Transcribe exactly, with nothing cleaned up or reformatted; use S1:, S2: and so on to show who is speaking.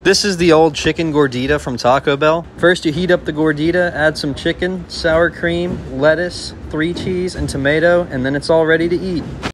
S1: This is the old chicken gordita from Taco Bell. First, you heat up the gordita, add some chicken, sour cream, lettuce, three cheese, and tomato, and then it's all ready to eat.